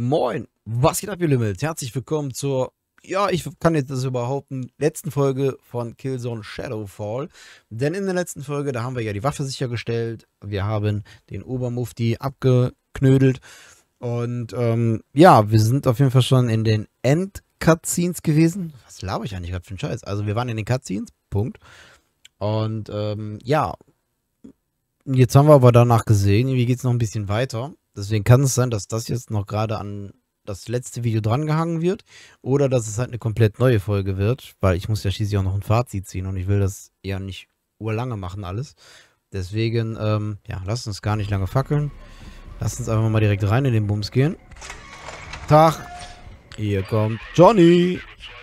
Moin, was geht ab, ihr Limmels? Herzlich willkommen zur, ja, ich kann jetzt das behaupten, letzten Folge von Killzone Shadowfall. Denn in der letzten Folge, da haben wir ja die Waffe sichergestellt, wir haben den Obermufti abgeknödelt und ja, wir sind auf jeden Fall schon in den End-Cutscenes gewesen. Was laber ich eigentlich gerade für einen Scheiß? Also wir waren in den Cutscenes, Punkt. Und ja, jetzt haben wir aber danach gesehen, wie geht es noch ein bisschen weiter. Deswegen kann es sein, dass das jetzt noch gerade an das letzte Video drangehangen wird. Oder dass es halt eine komplett neue Folge wird. Weil ich muss ja schließlich auch noch ein Fazit ziehen. Und ich will das ja nicht urlange machen alles. Deswegen, ja, lasst uns gar nicht lange fackeln. Lasst uns einfach mal direkt rein in den Bums gehen. Tag. Hier kommt Johnny.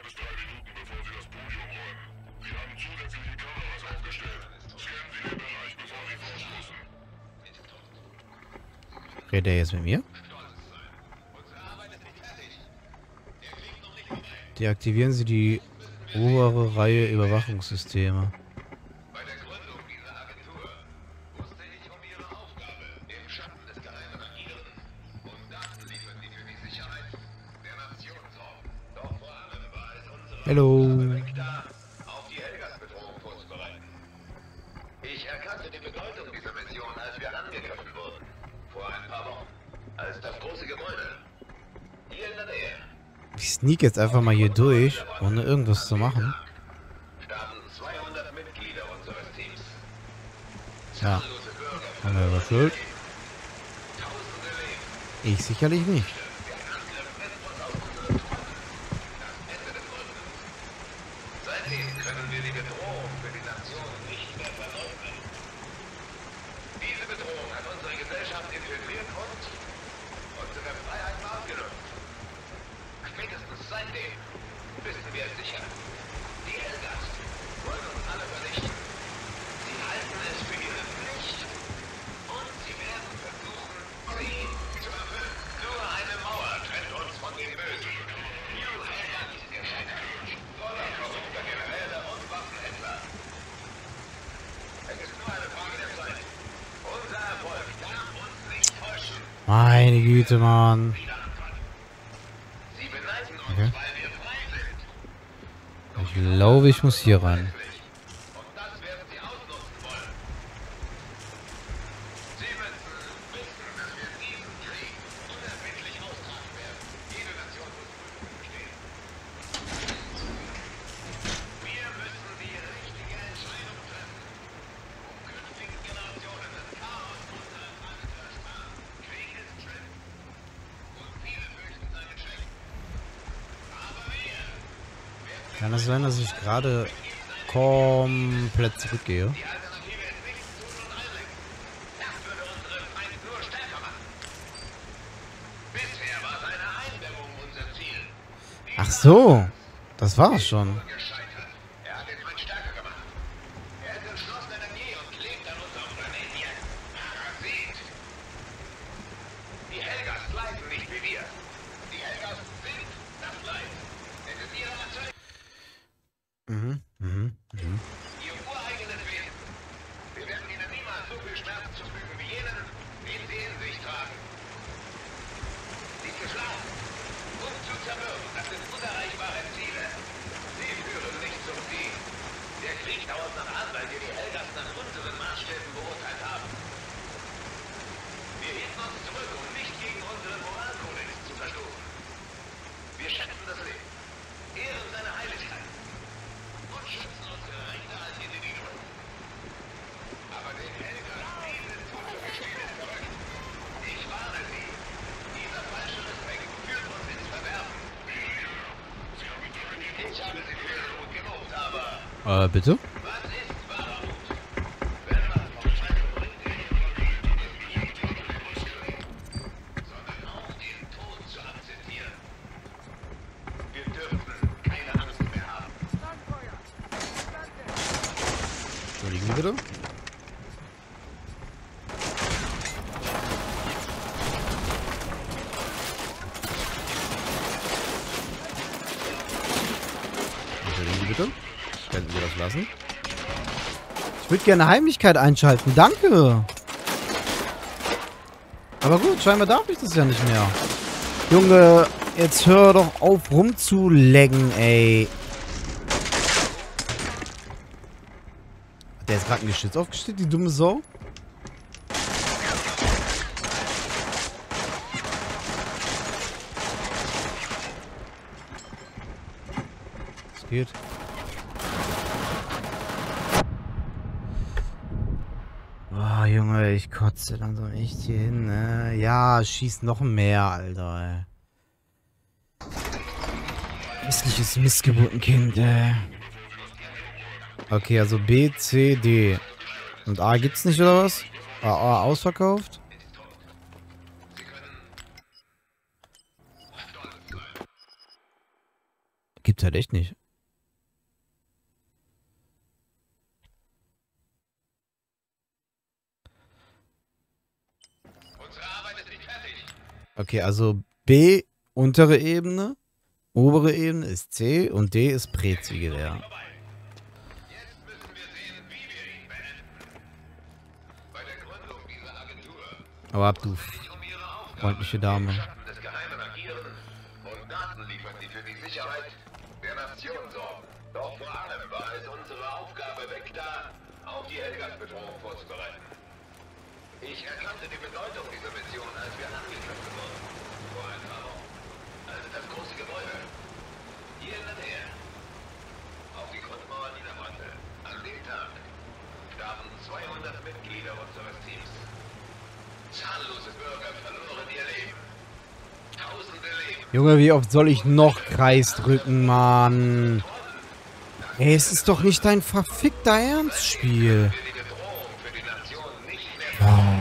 Redet er jetzt mit mir? Deaktivieren Sie die obere Reihe Überwachungssysteme. Bei der Gründung dieser Agentur wusste ich um Ihre Aufgabe, im Schatten des Geheimen agieren und Daten liefern, die für die Sicherheit der Nation sorgen. Doch vor allem war es unsere Aufgabe, da auf die Helgas-Bedrohung vorzubereiten. Ich erkannte die Bedeutung dieser Mission, als wir angegriffen wurden. Vor ein paar Wochen. Als das große Gebäude. Hier in der Nähe. Ich sneak jetzt einfach mal hier durch, ohne irgendwas zu machen. Starben 200 Mitglieder unseres Teams. Ja. Haben wir was schuld? Ich sicherlich nicht. Seitdem können wir die Bedrohung für die Nation nicht mehr verleugnen. Diese Bedrohung hat unsere Gesellschaft infiltriert und unsere Freiheit abgenommen. Spätestens seitdem wissen wir es sicher. Die Helgas wollen uns alle vernichten. Sie halten es für ihre Pflicht. Und sie werden versuchen, sie zu erfüllen. Nur eine Mauer trennt uns von den Bösen. New Helgas ist gescheitert. Voller korrupter Generäle und Waffenhändler. Es ist nur eine Frage der Zeit. Unser Erfolg darf uns nicht täuschen. Meine Güte, Mann. Sie beneiden uns, Okay. weil wir frei sind. Ich glaube, ich muss hier rein. Und das werden sie ausnutzen wollen. Sie müssen wissen, dass wir diesen Krieg unerbittlich austragen werden. Jede Nation muss bestehen. Wir müssen die richtige Entscheidung treffen, um künftigen Generationen das Chaos unserer Zeit zu ersparen. Krieg ist schlimm. Und viele fürchten seinen Schrecken. Aber wir Kann es sein, dass ich gerade komplett zurückgehe? Die Alternative ist nichts tun und einlenken. Das würde unseren Feind nur stärker machen. Bisher war seine Eindämmung unser Ziel. Ach so, das war's schon. Gescheitert. Er hat den Feind stärker gemacht. Er ist entschlossen Energie und lebt an unserem Planeten jetzt. Parasit. Die Helgas leiden nicht wie wir. Die Helgas sind das Leid. Es ist ihre Erzeugung. Ihr ureigenes Wesen. Wir werden ihnen niemals so viel Schmerzen zufügen wie jenen, den sie in sich tragen. Sie zu schlagen und zu zermürben, das sind unerreichbare Ziele. Sie führen nicht zum Sieg. Der Krieg dauert noch an, weil wir die Helgas nach unseren Maßstäben beurteilt haben. Wir hielten uns zurück, um nicht gegen unseren Moralkodex zu verstoßen. Wir schätzen das Leben, ehren seine Heiligkeit und schützen unsere Rechte als Individuen. Aber den Helgas dieses zuzugestehen ist verrückt. Ich warne Sie. Dieser falsche Respekt führt uns ins Verderben. Ich habe Sie für Ihre Mut gelobt, aber Bitte? was ist wahrer Mut? Wenn man vom Scheitern bringt, sondern auch den Tod zu akzeptieren. Wir dürfen keine Angst mehr haben. Entschuldigen Sie bitte. Entschuldigen Sie bitte. Könnten Sie das lassen? Ich würde gerne Heimlichkeit einschalten. Danke. Aber gut, scheinbar darf ich das ja nicht mehr. Junge, jetzt hör doch auf rumzulecken, ey. Der ist gerade ein Geschütz aufgestellt, die dumme Sau. Es geht. Boah, Junge, ich kotze langsam echt hier hin, ne? Ja, schieß noch mehr, Alter, ey. Hässliches Missgeburtenkind, ey. Okay, also B, C, D. Und A gibt's nicht, oder was? A ausverkauft? Gibt's halt echt nicht. Okay, also B, untere Ebene. Obere Ebene ist C und D ist Prä-Ziegelehr. Aber ab, du freundliche Dame. Doch vor allem war es unsere Aufgabe, Vector auf die Helgas-Bedrohung vorzubereiten. Ich erkannte die Bedeutung dieser Mission, als wir angegriffen wurden. Vor ein paar Wochen. Also das große Gebäude. Hier in der Nähe. Auf die Grundmauer niederbrannte. An dem Tag starben 200 Mitglieder unseres Teams. Zahllose Bürger verloren ihr Leben. Tausende Leben. Junge, wie oft soll ich noch Kreis drücken, Mann? Ey, es ist doch nicht dein verfickter Ernstspiel. Wow.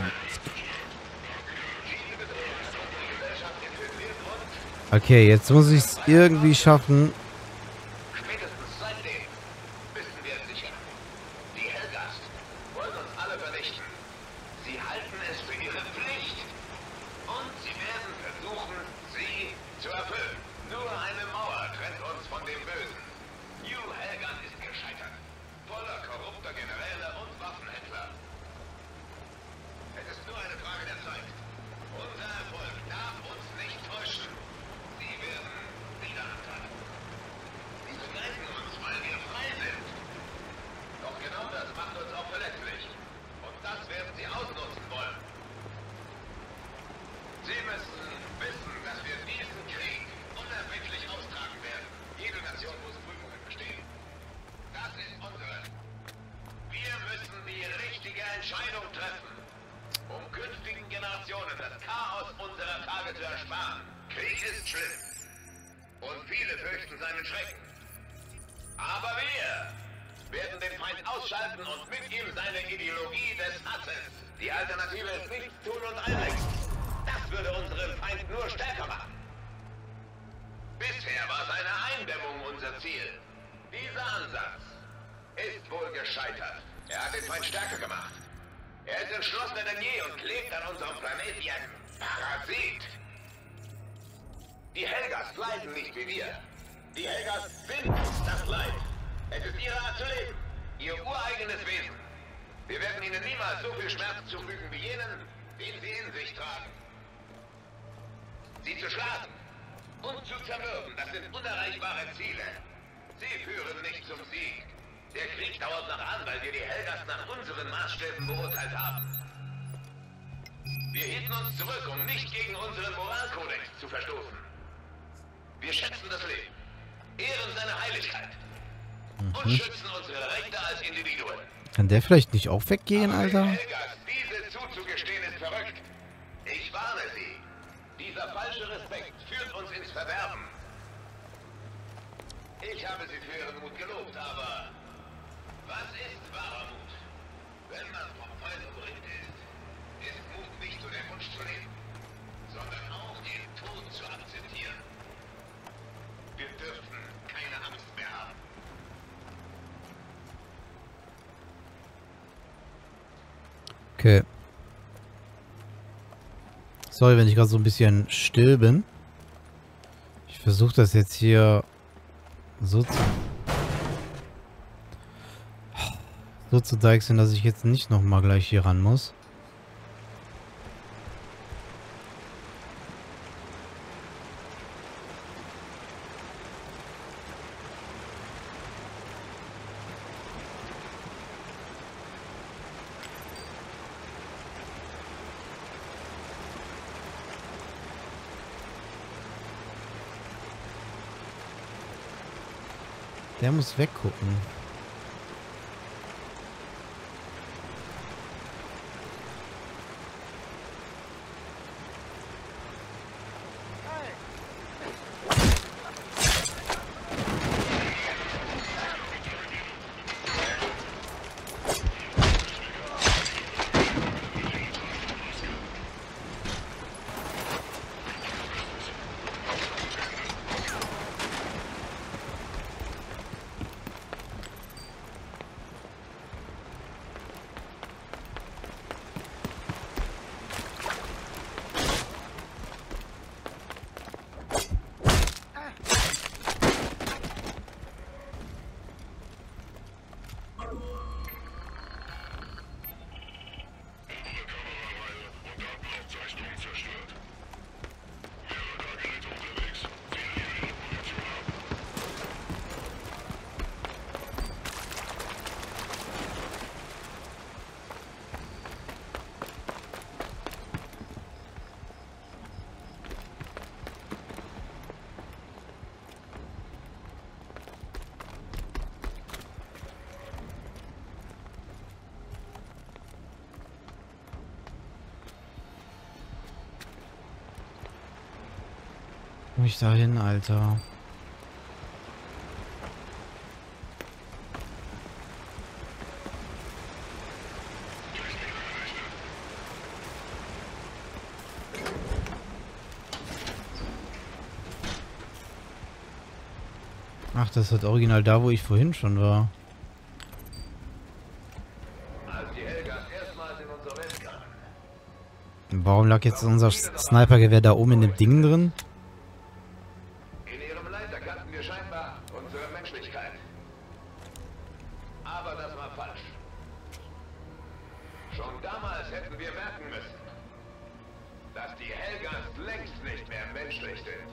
Okay, jetzt muss ich es irgendwie schaffen. Spätestens seitdem wissen wir sicher. Die Helgas wollen uns alle vernichten. Sie halten es für ihre Pflicht. Und sie werden versuchen, sie zu erfüllen. Nur eine Mauer trennt uns von dem Bösen. New Helgan ist gescheitert. Voller korrupter Generäle und Waffenhändler. Es ist nur eine Frage der Zeit. Unser Erfolg darf uns nicht täuschen. Sie werden wieder angreifen. Sie begreifen uns, weil wir frei sind. Doch genau das macht uns auch verletzlich. Und das werden sie ausnutzen wollen. Sie müssen wissen, dass wir diesen Krieg unerbittlich austragen werden. Jede Nation muss Prüfungen bestehen. Das ist unsere. Wir müssen die richtige Entscheidung treffen, um künftigen Generationen das Chaos unserer Tage zu ersparen. Krieg ist schlimm. Und viele fürchten seinen Schrecken. Aber wir werden den Feind ausschalten und mit ihm seine Ideologie des Hasses. Die Alternative ist nichts tun und einlenken. Das würde unseren Feind nur stärker machen. Bisher war seine Eindämmung unser Ziel. Dieser Ansatz ist wohl gescheitert. Er hat den Feind stärker gemacht. Er ist entschlossener denn je und klebt an unserem Planeten wie ein Parasit. Die Helgas leiden nicht wie wir. Die Helgas sind das Leid. Es ist ihre Art zu leben. Ihr ureigenes Wesen. Wir werden ihnen niemals so viel Schmerz zufügen wie jenen, den sie in sich tragen. Sie zu schlagen und zu zermürben, das sind unerreichbare Ziele. Sie führen nicht zum Sieg. Der Krieg dauert noch an, weil wir die Helgas nach unseren Maßstäben beurteilt haben. Wir hielten uns zurück, um nicht gegen unseren Moralkodex zu verstoßen. Wir schätzen das Leben, ehren seine Heiligkeit und schützen unsere Rechte als Individuen. Kann der vielleicht nicht auch weggehen, Alter? Helgas diese zuzugestehen ist verrückt. Ich warne Sie. Dieser falsche Respekt führt uns ins Verderben. Ich habe Sie für Ihren Mut gelobt, aber was ist wahrer Mut? Wenn man vom Feind umringt ist Mut nicht nur der Wunsch zu leben, sondern auch den Tod zu akzeptieren. Wir dürfen keine Angst mehr haben. Okay. Sorry, wenn ich gerade so ein bisschen still bin. Ich versuche das jetzt hier so zu deichseln, dass ich jetzt nicht nochmal gleich hier ran muss. Der muss weggucken. Komm ich da hin, Alter? Ach, das ist original da, wo ich vorhin schon war. Als die Helgas erstmals in unsere Welt kamen. Warum lag jetzt unser Snipergewehr da oben in dem Ding drin? In ihrem Leid erkannten wir scheinbar unsere Menschlichkeit. Aber das war falsch. Schon damals hätten wir merken müssen, dass die Helgas längst nicht mehr menschlich sind.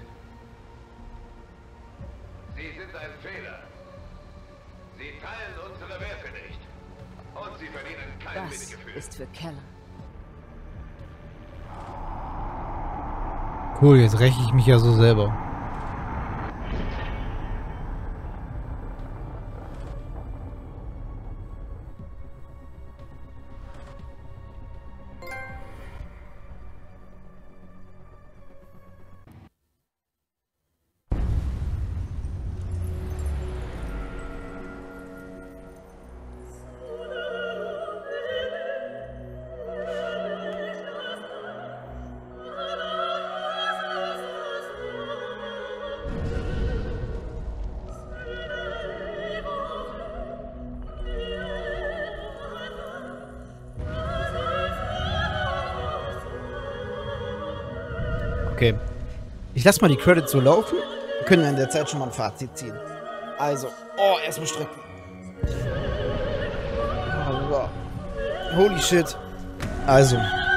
Sie sind ein Fehler. Sie teilen unsere Werte nicht. Und sie verdienen kein Das Mitgefühl. ist für Keller. Cool, jetzt räche ich mich ja so selber. Okay. Ich lasse mal die Credits so laufen. Wir können in der Zeit schon mal ein Fazit ziehen. Also, erstmal strecken. Oh, holy shit. Also.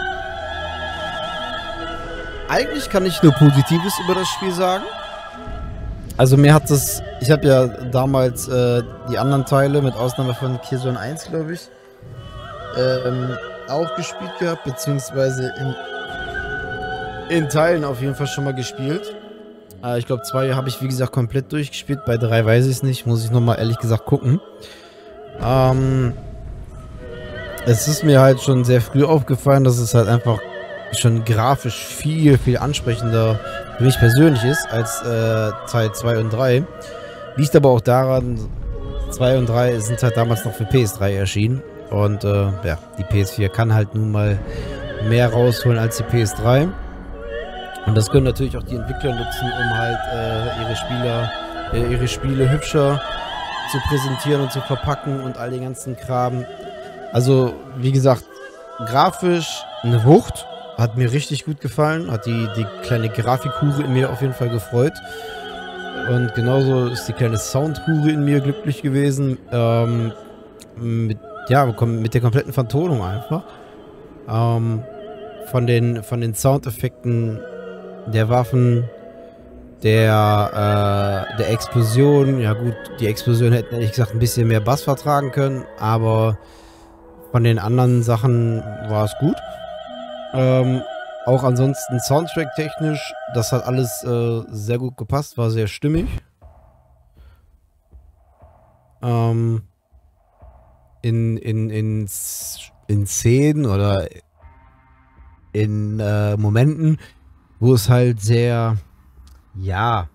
Eigentlich kann ich nur Positives über das Spiel sagen. Also mir hat das... Ich habe ja damals die anderen Teile, mit Ausnahme von Killzone 1, glaube ich, auch gespielt gehabt, beziehungsweise in Teilen auf jeden Fall schon mal gespielt. Ich glaube 2 habe ich wie gesagt komplett durchgespielt, bei 3 weiß ich es nicht, muss ich nochmal ehrlich gesagt gucken. Es ist mir halt schon sehr früh aufgefallen, dass es halt einfach schon grafisch viel, viel ansprechender für mich persönlich ist als Teil 2 und 3. Liegt aber auch daran, 2 und 3 sind halt damals noch für PS3 erschienen. Und ja, die PS4 kann halt nun mal mehr rausholen als die PS3. Und das können natürlich auch die Entwickler nutzen, um halt ihre Spiele hübscher zu präsentieren und zu verpacken und all den ganzen Kram. Also, wie gesagt, grafisch eine Wucht. Hat mir richtig gut gefallen. Hat die kleine Grafikhure in mir auf jeden Fall gefreut. Und genauso ist die kleine Soundhure in mir glücklich gewesen. Mit der kompletten Vertonung einfach. Von den Soundeffekten der Waffen, der Explosion. Ja gut, die Explosion hätten ehrlich gesagt ein bisschen mehr Bass vertragen können, aber von den anderen Sachen war es gut. Auch ansonsten Soundtrack-technisch, das hat alles sehr gut gepasst, war sehr stimmig. ähm, in Szenen oder in Momenten, wo es halt sehr, ja,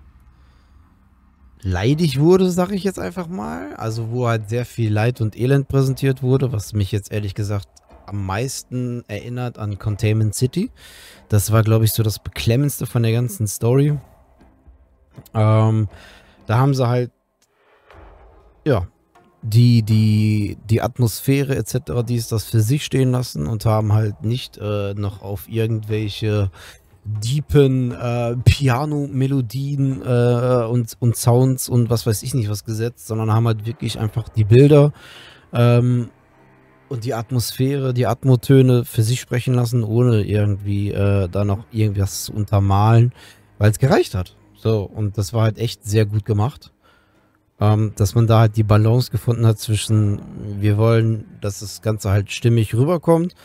leidig wurde, sag ich jetzt einfach mal. Also wo halt sehr viel Leid und Elend präsentiert wurde, was mich jetzt ehrlich gesagt am meisten erinnert an Containment City. Das war, glaube ich, so das Beklemmendste von der ganzen Story. Da haben sie halt, ja, die Atmosphäre etc., das für sich stehen lassen und haben halt nicht noch auf irgendwelche deepen Piano-Melodien und Sounds und was weiß ich nicht was gesetzt, sondern haben halt wirklich einfach die Bilder und die Atmosphäre, die Atmotöne für sich sprechen lassen, ohne irgendwie da noch irgendwas zu untermalen, weil es gereicht hat. So, und das war halt echt sehr gut gemacht. Dass man da halt die Balance gefunden hat zwischen, wir wollen, dass das Ganze halt stimmig rüberkommt,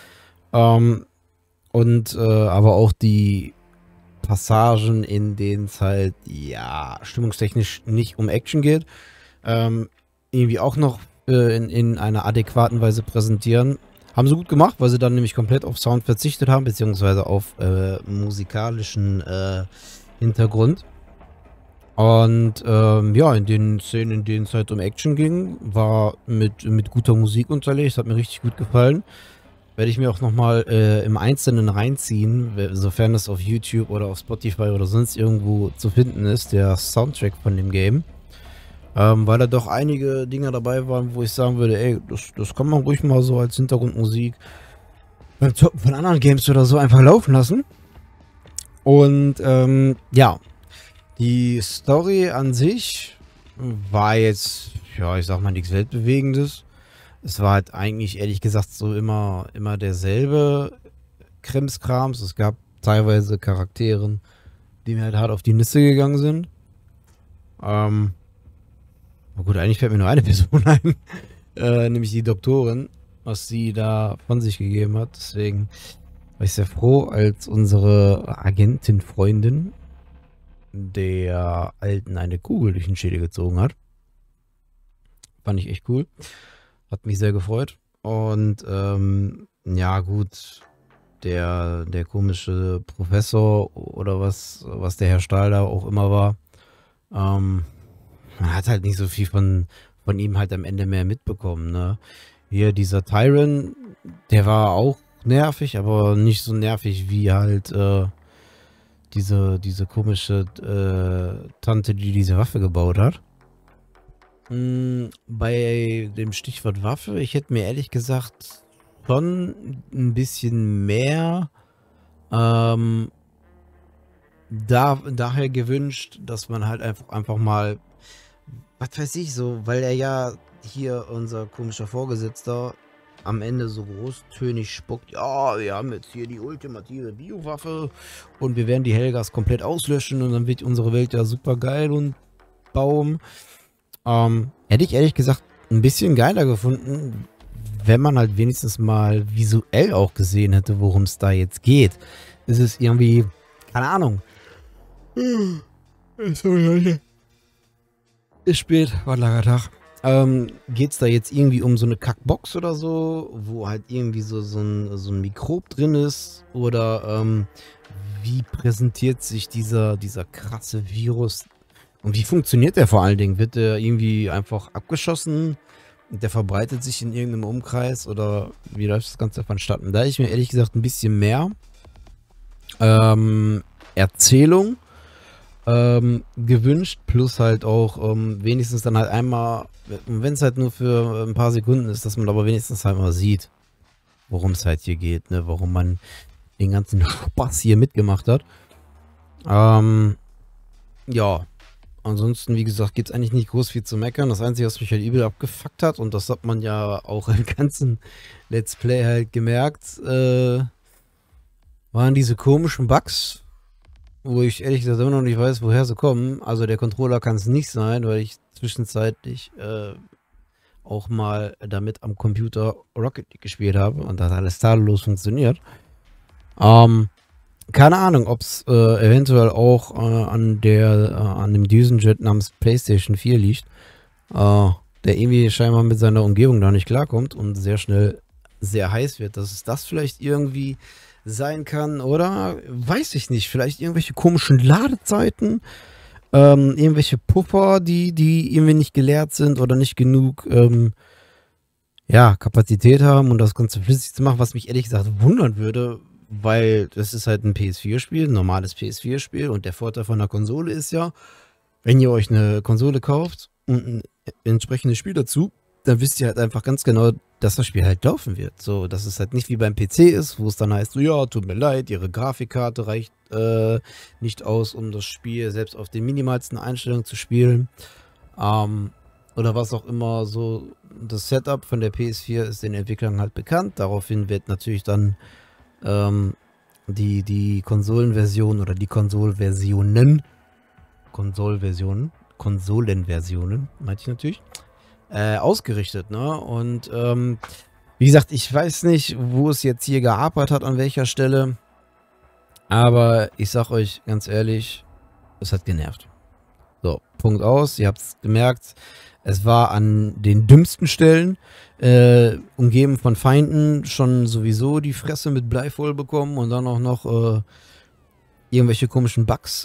und aber auch die Passagen, in denen es halt, ja, stimmungstechnisch nicht um Action geht, irgendwie auch noch in einer adäquaten Weise präsentieren. Haben sie gut gemacht, weil sie dann nämlich komplett auf Sound verzichtet haben, beziehungsweise auf musikalischen Hintergrund. Und ja, in den Szenen, in denen es halt um Action ging, war mit guter Musik unterlegt. Hat mir richtig gut gefallen. Werde ich mir auch nochmal im Einzelnen reinziehen, sofern das auf YouTube oder auf Spotify oder sonst irgendwo zu finden ist, der Soundtrack von dem Game. Weil da doch einige Dinge dabei waren, wo ich sagen würde, ey, das kann man ruhig mal so als Hintergrundmusik beim Zocken von anderen Games oder so einfach laufen lassen. Und ja, die Story an sich war jetzt, ja, ich sag mal, nichts Weltbewegendes. Es war halt eigentlich, ehrlich gesagt, so immer derselbe Krimskrams. Es gab teilweise Charakteren, die mir halt hart auf die Nüsse gegangen sind. Aber gut, eigentlich fällt mir nur eine Person ein, nämlich die Doktorin, was sie da von sich gegeben hat. Deswegen war ich sehr froh, als unsere Agentin-Freundin der Alten eine Kugel durch den Schädel gezogen hat. Fand ich echt cool. Hat mich sehr gefreut. Und ja gut, der komische Professor oder was der Herr Stahl da auch immer war, man hat halt nicht so viel von ihm halt am Ende mehr mitbekommen, ne? Hier dieser Tyron, der war auch nervig, aber nicht so nervig wie halt diese komische Tante, die diese Waffe gebaut hat. Bei dem Stichwort Waffe, ich hätte mir ehrlich gesagt schon ein bisschen mehr daher gewünscht, dass man halt einfach mal, was weiß ich so, weil er ja hier, unser komischer Vorgesetzter, am Ende so großtönig spuckt, ja, wir haben jetzt hier die ultimative Biowaffe und wir werden die Helgas komplett auslöschen und dann wird unsere Welt ja super geil und Baum. Hätte ich ehrlich gesagt ein bisschen geiler gefunden, wenn man halt wenigstens mal visuell auch gesehen hätte, worum es da jetzt geht. Es ist irgendwie, keine Ahnung. Ist spät, war ein langer Tag. Geht es da jetzt irgendwie um so eine Kackbox oder so, wo halt irgendwie so ein Mikrob drin ist? Oder wie präsentiert sich dieser krasse Virus? Und wie funktioniert der vor allen Dingen? Wird der irgendwie einfach abgeschossen und der verbreitet sich in irgendeinem Umkreis? Oder wie läuft das Ganze vonstatten? Da ich mir ehrlich gesagt ein bisschen mehr Erzählung gewünscht, plus halt auch wenigstens dann halt einmal, wenn es halt nur für ein paar Sekunden ist, dass man aber wenigstens halt mal sieht, worum es halt hier geht, ne? Warum man den ganzen Spaß hier mitgemacht hat. Ja, ansonsten, wie gesagt, gibt es eigentlich nicht groß viel zu meckern. Das Einzige, was mich halt übel abgefuckt hat, und das hat man ja auch im ganzen Let's Play halt gemerkt, waren diese komischen Bugs, wo ich ehrlich gesagt immer noch nicht weiß, woher sie kommen. Also der Controller kann es nicht sein, weil ich zwischenzeitlich auch mal damit am Computer Rocket League gespielt habe und das hat alles tadellos funktioniert. Keine Ahnung, ob es eventuell auch an dem Düsenjet namens PlayStation 4 liegt. der irgendwie scheinbar mit seiner Umgebung da nicht klarkommt und sehr schnell sehr heiß wird, dass es das vielleicht irgendwie sein kann, oder? Weiß ich nicht. Vielleicht irgendwelche komischen Ladezeiten, irgendwelche Puffer, die irgendwie nicht geleert sind oder nicht genug, ja, Kapazität haben und das Ganze flüssig zu machen, was mich ehrlich gesagt wundern würde, weil das ist halt ein PS4-Spiel, ein normales PS4-Spiel und der Vorteil von der Konsole ist ja, wenn ihr euch eine Konsole kauft und ein entsprechendes Spiel dazu, dann wisst ihr halt einfach ganz genau, dass das Spiel halt laufen wird. So, dass es halt nicht wie beim PC ist, wo es dann heißt, so, ja, tut mir leid, ihre Grafikkarte reicht nicht aus, um das Spiel selbst auf den minimalsten Einstellungen zu spielen. Oder was auch immer, so das Setup von der PS4 ist den Entwicklern halt bekannt. Daraufhin wird natürlich dann die Konsolenversion oder die Konsolenversionen, meinte ich natürlich, ausgerichtet, ne? Und wie gesagt, ich weiß nicht, wo es jetzt hier gehapert hat, an welcher Stelle. Aber ich sag euch ganz ehrlich, es hat genervt. So, Punkt aus. Ihr habt es gemerkt, es war an den dümmsten Stellen, umgeben von Feinden, schon sowieso die Fresse mit Blei voll bekommen und dann auch noch irgendwelche komischen Bugs,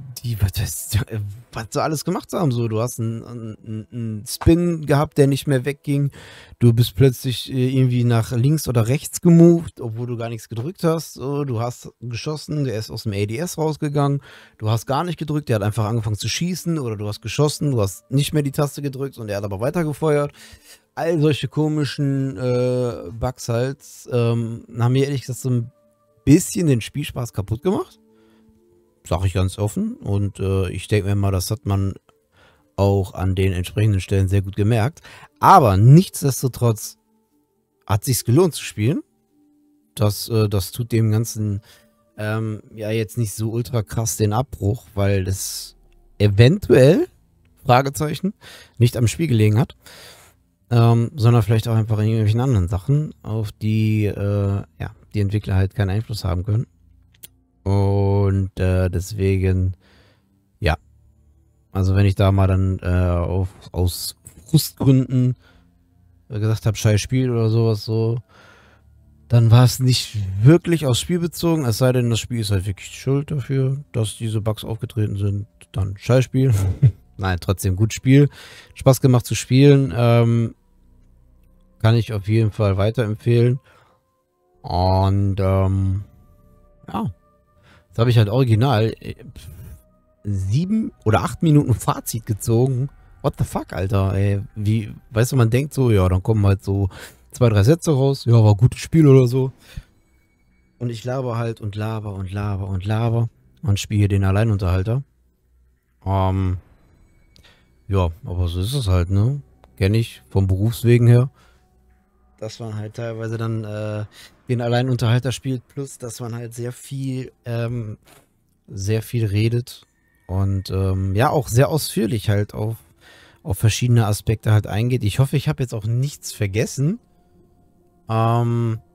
was sie alles gemacht haben. So, du hast einen Spin gehabt, der nicht mehr wegging. Du bist plötzlich irgendwie nach links oder rechts gemoved, obwohl du gar nichts gedrückt hast. So, du hast geschossen, der ist aus dem ADS rausgegangen. Du hast gar nicht gedrückt, der hat einfach angefangen zu schießen. Oder du hast geschossen, du hast nicht mehr die Taste gedrückt und er hat aber weitergefeuert. All solche komischen Bugs halt haben mir ehrlich gesagt so ein bisschen den Spielspaß kaputt gemacht. Sag ich ganz offen. Und ich denke mir mal, das hat man auch an den entsprechenden Stellen sehr gut gemerkt. Aber nichtsdestotrotz hat sich's gelohnt zu spielen. Das tut dem Ganzen ja jetzt nicht so ultra krass den Abbruch, weil es eventuell, Fragezeichen, nicht am Spiel gelegen hat. Sondern vielleicht auch einfach in irgendwelchen anderen Sachen, auf die ja, die Entwickler halt keinen Einfluss haben können. Und deswegen, ja, also wenn ich da mal dann aus Frustgründen gesagt habe, scheiß Spiel oder sowas so, dann war es nicht wirklich aufs Spiel bezogen, es sei denn, das Spiel ist halt wirklich schuld dafür, dass diese Bugs aufgetreten sind, dann scheiß Spiel. Nein, trotzdem gut Spiel, Spaß gemacht zu spielen, kann ich auf jeden Fall weiterempfehlen. Und ja. Jetzt habe ich halt original 7 oder 8 Minuten Fazit gezogen. What the fuck, Alter, ey. Wie, weißt du, man denkt so, ja, dann kommen halt so 2, 3 Sätze raus. Ja, war ein gutes Spiel oder so. Und ich laber halt und laber und laber und laber und spiele den Alleinunterhalter. Ja, aber so ist es halt, ne? Kenne ich vom Berufswegen her. Dass man halt teilweise dann den Alleinunterhalter spielt, plus dass man halt sehr viel redet und ja auch sehr ausführlich halt auf verschiedene Aspekte halt eingeht. Ich hoffe, ich habe jetzt auch nichts vergessen. Ja,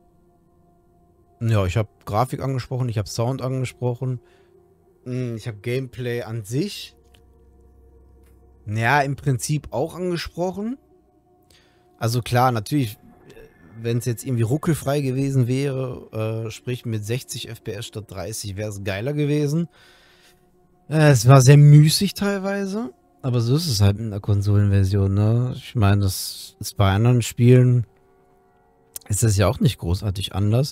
ich habe Grafik angesprochen, ich habe Sound angesprochen, ich habe Gameplay an sich, ja, im Prinzip auch angesprochen. Also klar, natürlich, wenn es jetzt irgendwie ruckelfrei gewesen wäre, sprich mit 60 FPS statt 30, wäre es geiler gewesen. Es war sehr müßig teilweise, aber so ist es halt in der Konsolenversion, ne? Ich meine, das ist bei anderen Spielen, ist das ja auch nicht großartig anders.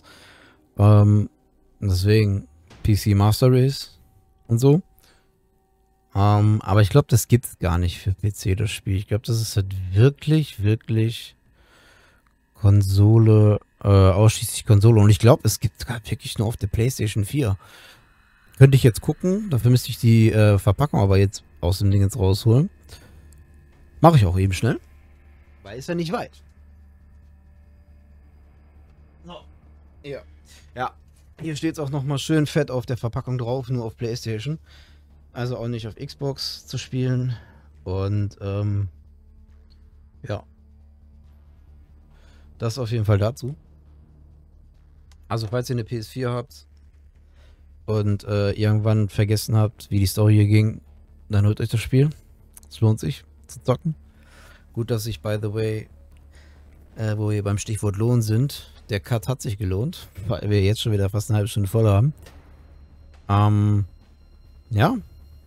Deswegen PC Master Race und so. Aber ich glaube, das gibt es gar nicht für PC, das Spiel. Ich glaube, das ist halt wirklich, wirklich Konsole, ausschließlich Konsole. Und ich glaube, es gibt wirklich nur auf der PlayStation 4. Könnte ich jetzt gucken. Dafür müsste ich die Verpackung aber jetzt aus dem Ding jetzt rausholen. Mache ich auch eben schnell. Weil ist ja nicht weit. So. Ja. Ja. Hier steht es auch nochmal schön fett auf der Verpackung drauf, nur auf PlayStation. Also auch nicht auf Xbox zu spielen. Und ja. Das auf jeden Fall dazu. Also falls ihr eine PS4 habt und irgendwann vergessen habt, wie die Story hier ging, dann holt euch das Spiel. Es lohnt sich zu zocken. Gut, dass ich, by the way, wo wir beim Stichwort Lohn sind, der Cut hat sich gelohnt, weil wir jetzt schon wieder fast eine halbe Stunde voll haben. Ja.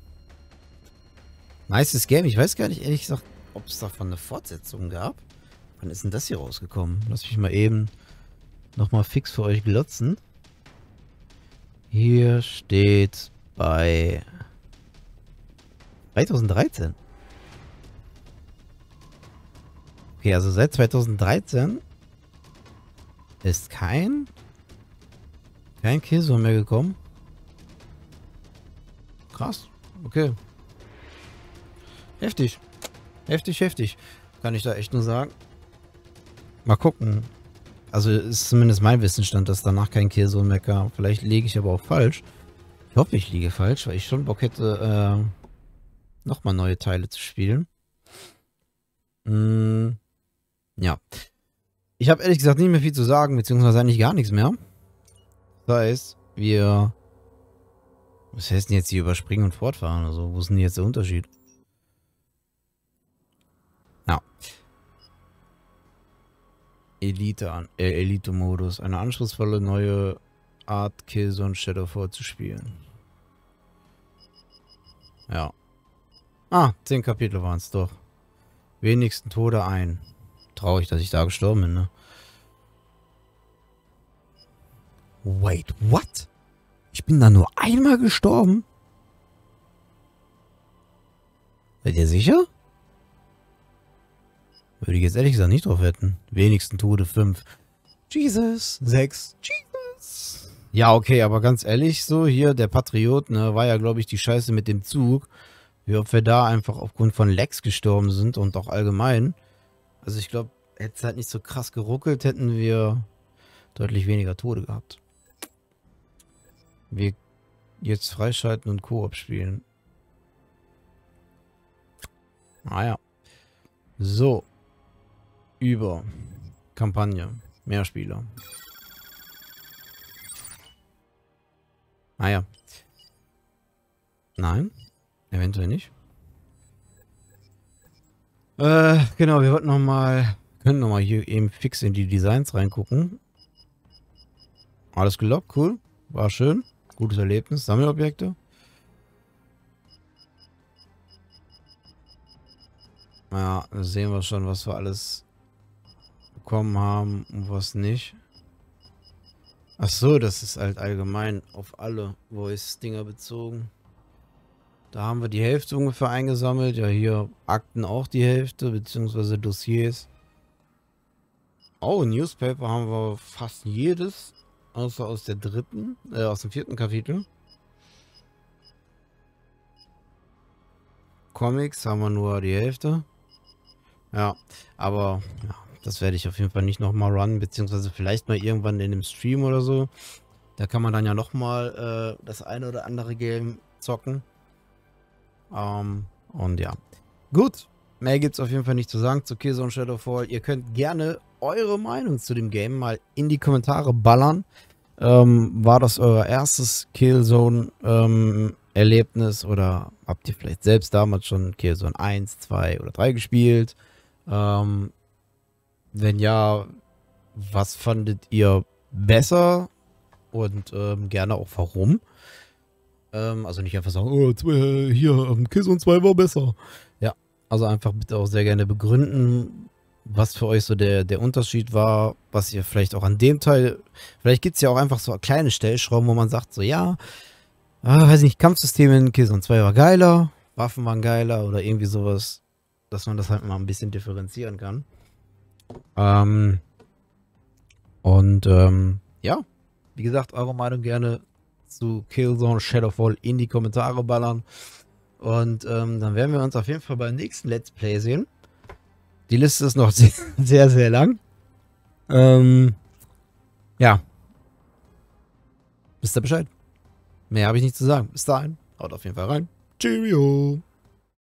Nices Game. Ich weiß gar nicht, ehrlich gesagt, ob es davon eine Fortsetzung gab. Wann ist denn das hier rausgekommen? Lass mich mal eben nochmal fix für euch glotzen. Hier steht bei 2013. Okay, also seit 2013 ist kein Killzone mehr gekommen. Krass. Okay. Heftig. Heftig, heftig. Kann ich da echt nur sagen. Mal gucken. Also ist zumindest mein Wissensstand, dass danach kein Killzone mehr kam. Vielleicht liege ich aber auch falsch. Ich hoffe, ich liege falsch, weil ich schon Bock hätte, nochmal neue Teile zu spielen. Ja. Ich habe ehrlich gesagt nicht mehr viel zu sagen, beziehungsweise eigentlich gar nichts mehr. Das heißt, wir... Was heißt denn jetzt hier überspringen und fortfahren? Also, wo ist denn jetzt der Unterschied? Ja. Elite-Modus. Eine anspruchsvolle neue Art, Killzone Shadowfall zu spielen. Ja. 10 Kapitel waren es doch. Wenigsten Tode ein. Traurig, dass ich da gestorben bin, ne? Wait, what? Ich bin da nur einmal gestorben? Seid ihr sicher? Würde ich jetzt ehrlich gesagt nicht drauf wetten. Wenigsten Tode 5. Jesus. 6. Jesus. Ja, okay, aber ganz ehrlich, so hier, der Patriot, ne, war ja, glaube ich, die Scheiße mit dem Zug. Wie ob wir da einfach aufgrund von Lags gestorben sind und auch allgemein. Also ich glaube, hätte es halt nicht so krass geruckelt, hätten wir deutlich weniger Tode gehabt. Wir jetzt freischalten und Koop spielen. Ja. So. Über. Kampagne. Mehr Spieler. Ja. Nein. Eventuell nicht. Genau, wir wollten können nochmal hier eben fix in die Designs reingucken. Alles gelockt, cool. War schön. Gutes Erlebnis. Sammelobjekte. Ja, da sehen wir schon, was wir alles bekommen haben und was nicht. Ach so, das ist halt allgemein auf alle Voice-Dinger bezogen. Da haben wir die Hälfte ungefähr eingesammelt. Ja, hier Akten auch die Hälfte, beziehungsweise Dossiers. Oh, Newspaper haben wir fast jedes. Außer aus der aus dem 4. Kapitel. Comics haben wir nur die Hälfte. Ja, aber ja, das werde ich auf jeden Fall nicht nochmal runnen, beziehungsweise vielleicht mal irgendwann in einem Stream oder so. Da kann man dann ja nochmal das eine oder andere Game zocken. Und ja. Gut. Mehr gibt es auf jeden Fall nicht zu sagen zu Killzone Shadowfall. Ihr könnt gerne eure Meinung zu dem Game mal in die Kommentare ballern. War das euer erstes Killzone Erlebnis oder habt ihr vielleicht selbst damals schon Killzone 1, 2 oder 3 gespielt? Wenn ja, was fandet ihr besser und gerne auch warum? Also nicht einfach sagen, oh, hier, Killzone 2 war besser. Ja, also einfach bitte auch sehr gerne begründen, was für euch so der Unterschied war, was ihr vielleicht auch an dem Teil, vielleicht gibt es ja auch einfach so kleine Stellschrauben, wo man sagt so, ja, weiß nicht, Kampfsysteme in Killzone 2 war geiler, Waffen waren geiler oder irgendwie sowas, dass man das halt mal ein bisschen differenzieren kann. Ja, wie gesagt, eure Meinung gerne zu Killzone Shadowfall in die Kommentare ballern. Und dann werden wir uns auf jeden Fall beim nächsten Let's Play sehen. Die Liste ist noch sehr, sehr, sehr lang. Ja. Wisst ihr Bescheid? Mehr habe ich nicht zu sagen. Bis dahin. Haut auf jeden Fall rein. Cheerio.